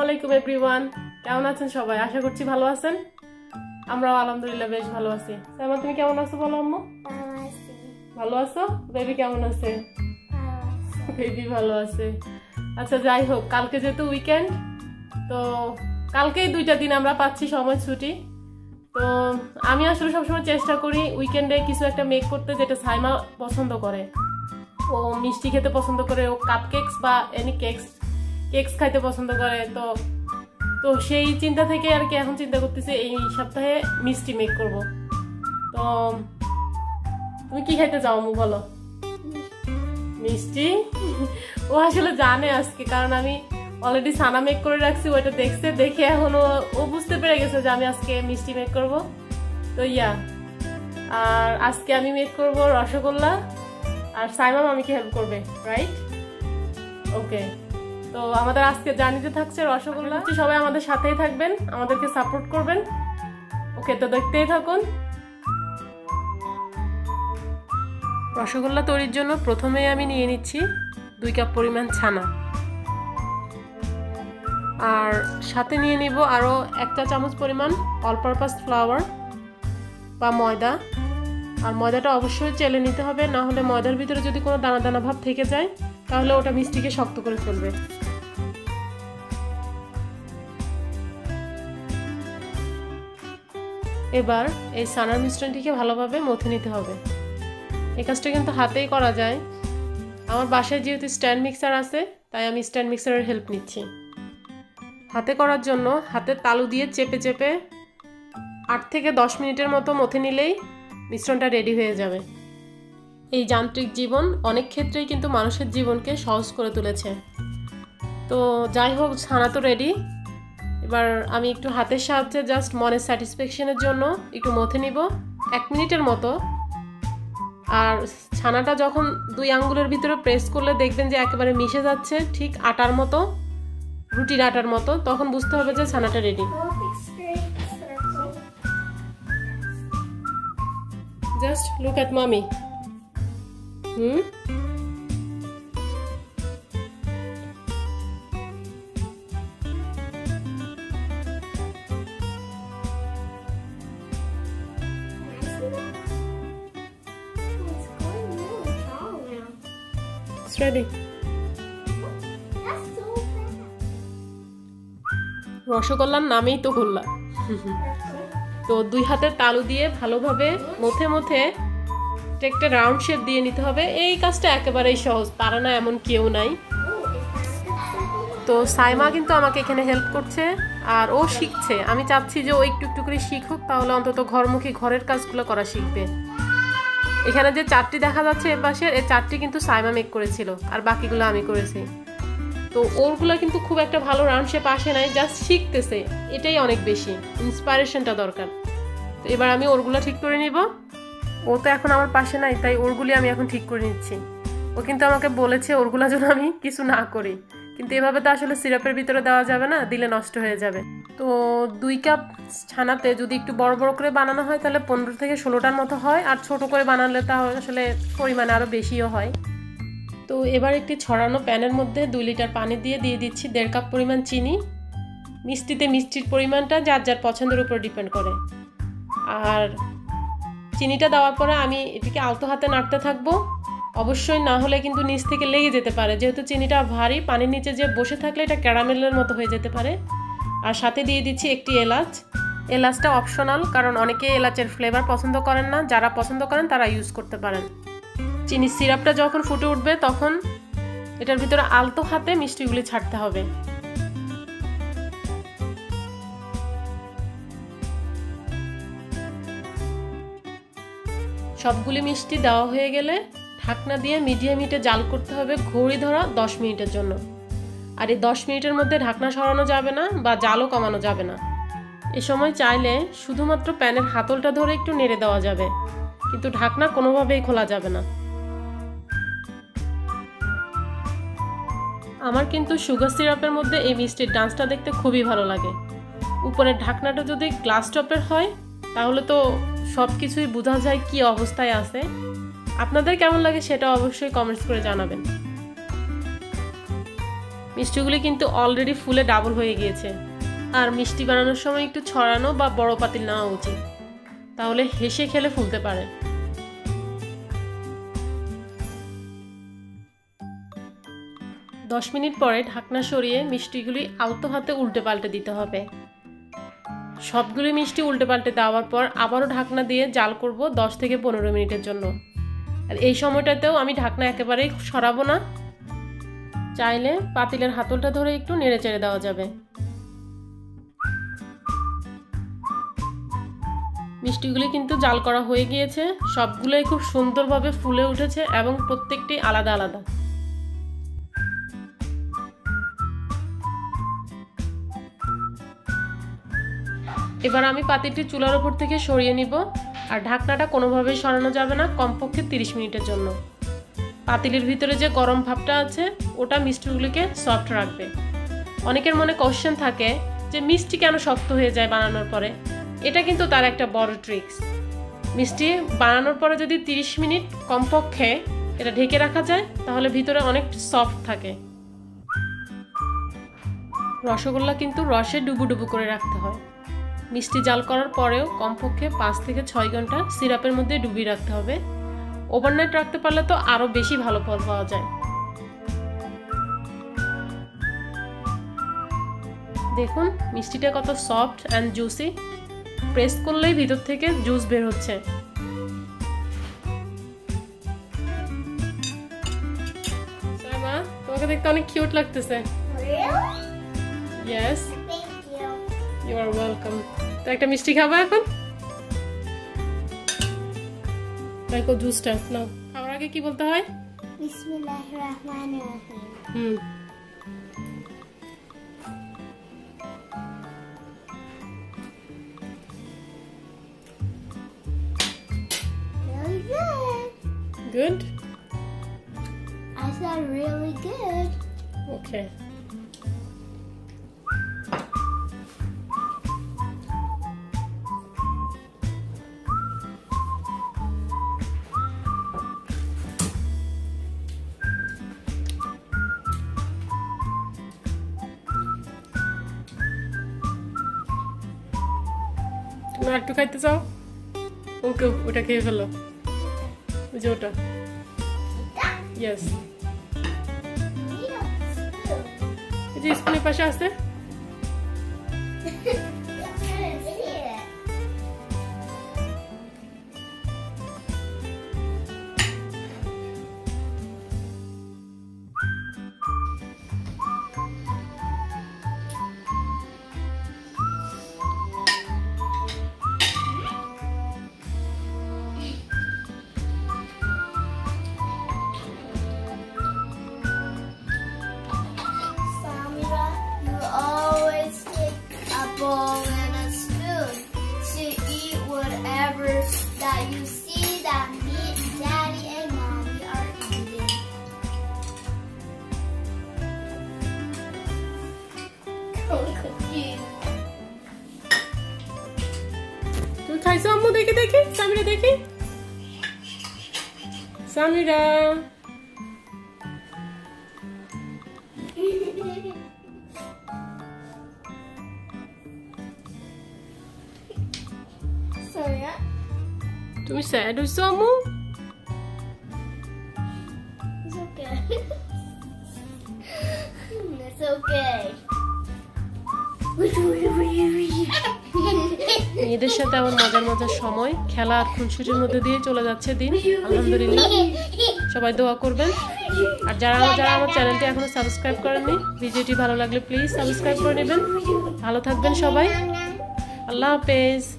আলাইকুম এভরিওয়ান, কেমন আছেন সবাই? আশা করছি ভালো আছেন। আমরাও আলহামদুলিল্লাহ বেশ ভালো আছি। সাইমা, তুমি কেমন আছো বলো? আম্মু ভালো আছো? বেবি কেমন আছে? বেবি ভালো আছে। আচ্ছা, যাই হোক, কালকে যেহেতু উইকেন্ড, তো কালকেই 2টা দিন আমরা পাচ্ছি সময় ছুটি। তো আমি আসলে সবসময় চেষ্টা করি উইকেন্ডে কিছু একটা মেক করতে যেটা সাইমা পছন্দ করে। ও মিষ্টি খেতে পছন্দ করে, ও কাপ কেকস বা এনি কেকস খাইতে পছন্দ করে। তো সেই চিন্তা থেকে আর কি এখন চিন্তা করতেছি এই সপ্তাহে মিষ্টি মেক করব। তো তুমি কি খাইতে চাও আম্মু বলো? মিষ্টি? ও আসলে জানে আজকে, কারণ আমি অলরেডি ছানা মেক করে রাখছি, ওইটা দেখে এখন ও বুঝতে পেরে গেছে যে আমি আজকে মিষ্টি মেক করব। তো আর আজকে আমি মেক করব রসগোল্লা, আর সাইমা মামিকে হেল্প করবে, রাইট? ওকে, তো আমাদের আজকে জার্নিতে থাকছে রসগোল্লা। সবাই আমাদের সাথেই থাকবেন, আমাদেরকে সাপোর্ট করবেন। ওকে, তো দেখতেই থাকুন। রসগোল্লা তৈরির জন্য প্রথমে আমি নিয়ে নিচ্ছি 2 কাপ পরিমাণ ছানা, আর সাথে নিয়ে নিব আরও 1 চা চামচ পরিমাণ অল পারপাস ফ্লাওয়ার বা ময়দা। আর ময়দাটা অবশ্যই চেলে নিতে হবে, না হলে ময়দার ভিতরে যদি কোনো দানা দানা ভাব থেকে যায় তাহলে ওটা মিষ্টিকে শক্ত করে ফেলবে। এবার এই ছানার মিশ্রণটিকে ভালোভাবে মথে নিতে হবে। এই কাজটা কিন্তু হাতেই করা যায়। আমার বাসায় যেহেতু স্ট্যান্ড মিক্সার আছে, তাই আমি স্ট্যান্ড মিক্সারের হেল্প নিচ্ছি। হাতে করার জন্য হাতের তালু দিয়ে চেপে চেপে 8 থেকে 10 মিনিটের মতো মথে নিলেই মিশ্রণটা রেডি হয়ে যাবে। এই যান্ত্রিক জীবন অনেক ক্ষেত্রেই কিন্তু মানুষের জীবনকে সহজ করে তুলেছে। তো যাই হোক, ছানা তো রেডি। এবার আমি একটু হাতের সাহায্যে জাস্ট মনের স্যাটিসফ্যাকশনের জন্য একটু মথে নিব 1 মিনিটের মতো। আর ছানাটা যখন 2 আঙ্গুলের ভিতরে প্রেস করলে দেখবেন যে একেবারে মিশে যাচ্ছে, ঠিক আটার মতো, রুটির আটার মতো, তখন বুঝতে হবে যে ছানাটা রেডি। জাস্ট লুক অ্যাট মামি। It's ready. রসগোল্লার নামেই তো গোল্লা। তো 2 হাতের তালু দিয়ে ভালোভাবে মথে একটা রাউন্ড শেপ দিয়ে নিতে হবে। এই কাজটা একেবারেই সহজ, পারে না এমন কেউ নাই। তো সাইমা কিন্তু আমাকে এখানে হেল্প করছে, আর ও শিখছে। আমি চাচ্ছি যে ও একটু একটু করে শিখুক, তাহলে অন্তত ঘরমুখী ঘরের কাজগুলো করা শিখবে। এখানে যে 4টি দেখা যাচ্ছে এর পাশে, এই 4টি কিন্তু সাইমা মেক করেছিল, আর বাকিগুলো আমি করেছি। তো ওরগুলো কিন্তু খুব একটা ভালো রাউন্ড শেপ আসে নাই, জাস্ট শিখতেছে, এটাই অনেক বেশি ইন্সপায়ারেশনটা দরকার। তো এবার আমি ওরগুলো ঠিক করে নিব। ও তো এখন আমার পাশে নাই, তাই ওরগুলি আমি এখন ঠিক করে নিচ্ছি। ও কিন্তু আমাকে বলেছে ওরগুলো যেন আমি কিছু না করি, কিন্তু এভাবে তো আসলে সিরাপের ভিতরে দেওয়া যাবে না, দিলে নষ্ট হয়ে যাবে। তো 2 কাপ ছানাতে যদি একটু বড় বড় করে বানানো হয় তাহলে 15 থেকে 16টার মতো হয়, আর ছোট করে বানালে তাহলে আসলে পরিমাণে আরও বেশিও হয়। তো এবার একটি ছড়ানো প্যানের মধ্যে 2 লিটার পানি দিয়ে দিচ্ছি 1.5 কাপ পরিমাণ চিনি। মিষ্টির পরিমাণটা যার যার পছন্দের উপর ডিপেন্ড করে। আর চিনিটা দেওয়ার পরে আমি এটিকে আলতো হাতে নাড়তে থাকবো। অবশ্যই না হলে কিন্তু নিচ থেকে লেগে যেতে পারে, যেহেতু চিনিটা ভারী, পানির নিচে যে বসে থাকলে এটা ক্যারামেলের মতো হয়ে যেতে পারে। আর সাথে দিয়ে দিচ্ছি একটি এলাচ। এলাচটা অপশনাল, কারণ অনেকে এলাচের ফ্লেভার পছন্দ করেন না। যারা পছন্দ করেন তারা ইউজ করতে পারেন। চিনির সিরাপটা যখন ফুটে উঠবে তখন এটার ভিতরে আলতো হাতে মিষ্টিগুলি ছাড়তে হবে। সবগুলি মিষ্টি দেওয়া হয়ে গেলে ঢাকনা দিয়ে মিডিয়াম হিটে জাল করতে হবে ঘড়ি ধরা 10 মিনিটের জন্য। আর এই 10 মিনিটের মধ্যে ঢাকনা সরানো যাবে না বা জালও কমানো যাবে না। এ সময় চাইলে শুধুমাত্র প্যানের হাতলটা ধরে একটু নেড়ে দেওয়া যাবে, কিন্তু ঢাকনা কোনোভাবেই খোলা যাবে না। আমার কিন্তু সুগার সিরাপের মধ্যে এই মিষ্টির ডান্সটা দেখতে খুবই ভালো লাগে। উপরের ঢাকনাটা যদি গ্লাস টপের হয় তাহলে তো সব কিছুই বোঝা যায় কি অবস্থায় আছে। আপনাদের কেমন লাগে সেটা অবশ্যই কমেন্টস করে জানাবেন। মিষ্টিগুলি কিন্তু অলরেডি ফুলে ডাবল হয়ে গিয়েছে। আর মিষ্টি বানানোর সময় একটু ছড়ানো বা বড় পাতিল নেওয়া উচিত, তাহলে হেসে খেলে ফুলতে পারে। দশ মিনিট পরে ঢাকনা সরিয়ে মিষ্টিগুলি আলতো হাতে উল্টে পাল্টে দিতে হবে। সবগুলি মিষ্টি উল্টে পাল্টে দেওয়ার পর আবারও ঢাকনা দিয়ে জাল করব 10 থেকে 15 মিনিটের জন্য। আর এই সময়টাতেও আমি ঢাকনা একেবারেই সরাবো না, চাইলে পাতিলের হাতলটা ধরে একটু নেড়ে চেড়ে দেওয়া যাবে। মিষ্টিগুলি কিন্তু জাল করা হয়ে গিয়েছে, সবগুলোই খুব সুন্দরভাবে ফুলে উঠেছে এবং প্রত্যেকটি আলাদা আলাদা। এবার আমি পাতিলটি চুলার উপর থেকে সরিয়ে নিব। আর ঢাকনাটা কোনোভাবেই সরানো যাবে না, কমপক্ষে 30 মিনিটের জন্য। পাতিলের ভিতরে যে গরম ভাবটা আছে ওটা মিষ্টিগুলিকে সফট রাখবে। অনেকের মনে কোশ্চেন থাকে যে মিষ্টি কেন শক্ত হয়ে যায় বানানোর পরে। এটা কিন্তু তার একটা বড় ট্রিক্স। মিষ্টি বানানোর পরে যদি 30 মিনিট কমপক্ষে এটা ঢেকে রাখা যায় তাহলে ভিতরে অনেক সফট থাকে। রসগোল্লা কিন্তু রসে ডুবু করে রাখতে হয়। মিষ্টি জাল করার পরেও কমপক্ষে 5 থেকে 6 ঘন্টা সিরাপের মধ্যে ডুবিয়ে রাখতে হবে। ওভারনাইট রাখতে পারলে তো আরো বেশি ভালো ফল পাওয়া যায়। দেখুন মিষ্টিটা কত সফট অ্যান্ড জুসি, প্রেস করলেই ভিতর থেকে জুস বের হচ্ছে। সাইমা, তোমাকে দেখতে অনেক কিউট লাগতেছে। Yes, you are welcome. তো একটা মিষ্টি খাবা এখন? দেখো জুসটা নাও। খাওয়ার আগে কি বলতে হয়? বিসমিল্লাহির রহমানির রহিম। Really good. Good? I said really good. Okay. তুমি একটু খাইতে চাও? ওকে, ওটা খেয়ে ফেলো। ওই যে ওটা। ইয়েস, এই যে স্কুলের পাশে আছে। That you see that me, Daddy, and Mommy are eating. তুমি খাইছো আম্মু? দেখি দেখি, সামিরা দেখি। সামিরা, Sorry, তুমি স্যাড হইছো আম্মু? it's okay. It's okay. মেয়েদের সাথে আমার মজার মজার সময়, খেলা আর খুনসুটির মধ্যে দিয়ে চলে যাচ্ছে দিন। আলহামদুলিল্লাহ, সবাই দোয়া করবেন। আর যারা আমার চ্যানেলটি এখনো সাবস্ক্রাইব করেননি, ভিডিওটি ভালো লাগলে প্লিজ সাবস্ক্রাইব করে নেবেন। ভালো থাকবেন সবাই, আল্লাহ হাফেজ।